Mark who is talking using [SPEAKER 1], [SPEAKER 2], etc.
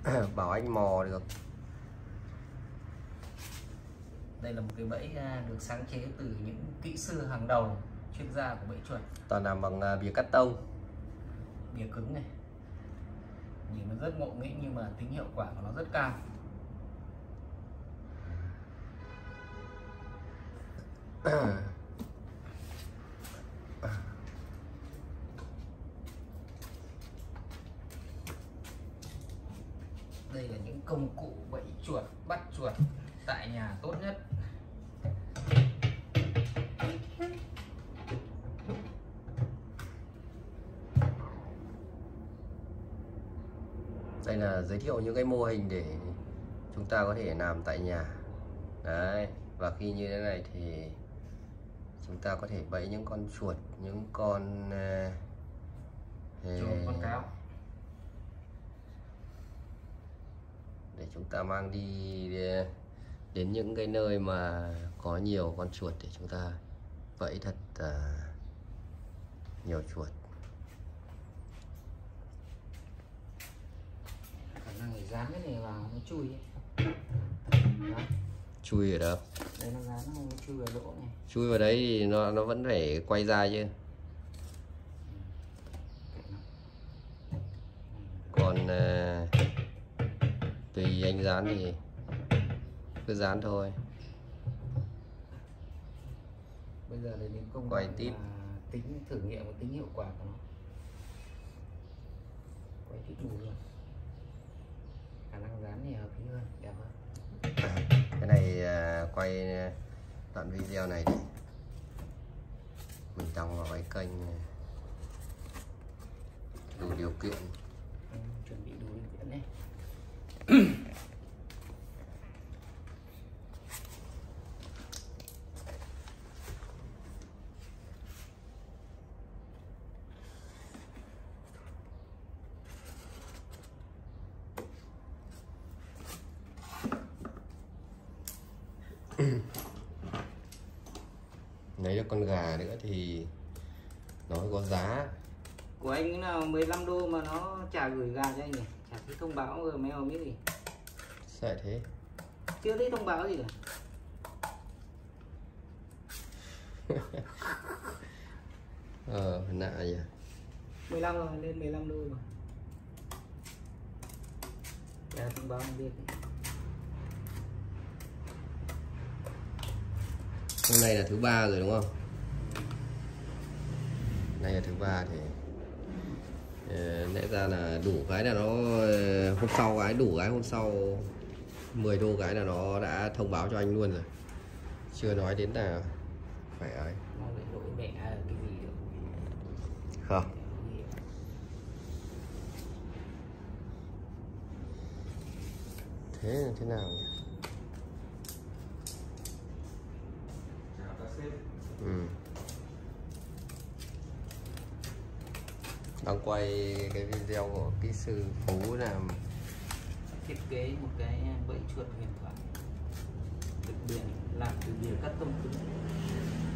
[SPEAKER 1] bảo anh mò được.
[SPEAKER 2] Đây là một cái bẫy được sáng chế từ những kỹ sư hàng đầu chuyên gia của bẫy chuột.
[SPEAKER 1] Toàn làm bằng bìa cắt tông,
[SPEAKER 2] Bìa cứng này, nhìn nó rất ngộ nghĩnh nhưng mà tính hiệu quả của nó rất cao. Đây là những công cụ bẫy chuột, bắt chuột tại nhà tốt nhất.
[SPEAKER 1] Đây là giới thiệu những cái mô hình để chúng ta có thể làm tại nhà. Đấy, và khi như thế này thì chúng ta có thể bẫy những con chuột, những con
[SPEAKER 2] Con cáo
[SPEAKER 1] để chúng ta mang đi đến những cái nơi mà có nhiều con chuột để chúng ta vẫy thật nhiều chuột.
[SPEAKER 2] khả năng để dán cái này vào nó chui ấy. Đó.
[SPEAKER 1] Chui ở đâu?
[SPEAKER 2] Đây nó dán nó chui vào lỗ này.
[SPEAKER 1] Chui vào đấy thì nó vẫn phải quay ra chứ. Còn tùy anh dán thì cứ dán thôi.
[SPEAKER 2] Bây giờ để đến công
[SPEAKER 1] Quay tít,
[SPEAKER 2] tính thử nghiệm và tính hiệu quả của nó. Quay tít mù luôn. Khả năng dán này hợp lý hơn, đẹp hơn.
[SPEAKER 1] Cái này quay đoạn video này để mình đăng vào cái kênh đủ điều kiện.
[SPEAKER 2] Chuẩn bị đủ điều kiện đấy.
[SPEAKER 1] Lấy được con gà nữa thì nó có giá.
[SPEAKER 2] Của anh cái nào 15 đô mà nó chả gửi gà cho anh nhỉ? Chả thấy thông báo rồi mấy biết gì.
[SPEAKER 1] Sao thế?
[SPEAKER 2] Chưa thấy thông báo gì cả.
[SPEAKER 1] Nạ nhỉ.
[SPEAKER 2] 15 rồi, lên 15 đô rồi. Chả thông báo không biết.
[SPEAKER 1] Hôm nay là thứ ba rồi đúng không? Nay là thứ ba thì lẽ ra là đủ cái là nó hôm sau cái đủ cái hôm sau 10 đô cái là nó đã thông báo cho anh luôn rồi. Chưa nói đến là phải ấy.
[SPEAKER 2] Nó lại lỗi mẹ cái gì được.
[SPEAKER 1] Không. Thế là thế nào nhỉ? Đang quay cái video của kỹ sư Phú làm
[SPEAKER 2] Thiết kế một cái bẫy chuột huyền thoại, được biển làm từ bìa cắt tông cứng.